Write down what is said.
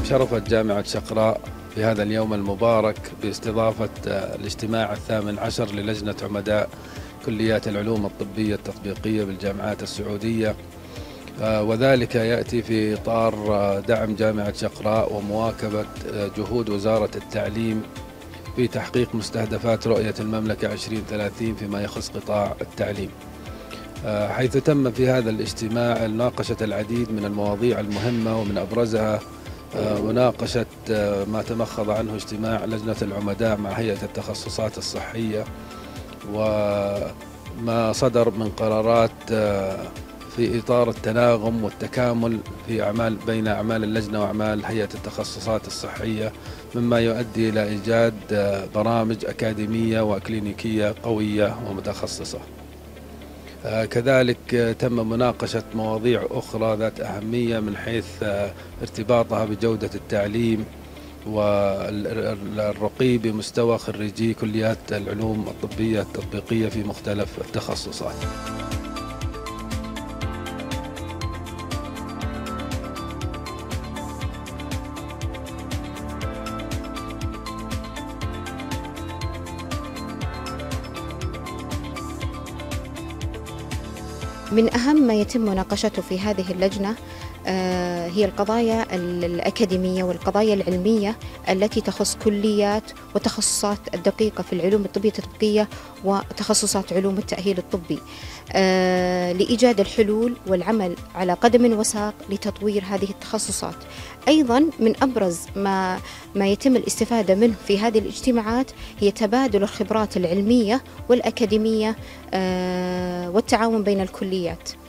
شرفت جامعة شقراء في هذا اليوم المبارك باستضافة الاجتماع 18 للجنة عمداء كليات العلوم الطبية التطبيقية بالجامعات السعودية، وذلك يأتي في إطار دعم جامعة شقراء ومواكبة جهود وزارة التعليم في تحقيق مستهدفات رؤية المملكة 2030 فيما يخص قطاع التعليم، حيث تم في هذا الاجتماع مناقشة العديد من المواضيع المهمة، ومن أبرزها مناقشة ما تمخض عنه اجتماع لجنة العمداء مع هيئة التخصصات الصحية، وما صدر من قرارات في إطار التناغم والتكامل في بين أعمال اللجنة وأعمال هيئة التخصصات الصحية، مما يؤدي إلى إيجاد برامج أكاديمية وكلينيكية قوية ومتخصصة. كذلك تم مناقشة مواضيع أخرى ذات أهمية من حيث ارتباطها بجودة التعليم والرقي بمستوى خريجي كليات العلوم الطبية التطبيقية في مختلف التخصصات. من أهم ما يتم مناقشته في هذه اللجنة هي القضايا الأكاديمية والقضايا العلمية التي تخص كليات وتخصصات الدقيقة في العلوم الطبية التطبيقية وتخصصات علوم التأهيل الطبي، لإيجاد الحلول والعمل على قدم وساق لتطوير هذه التخصصات. أيضا من أبرز ما يتم الاستفادة منه في هذه الاجتماعات هي تبادل الخبرات العلمية والأكاديمية والتعاون بين الكليات.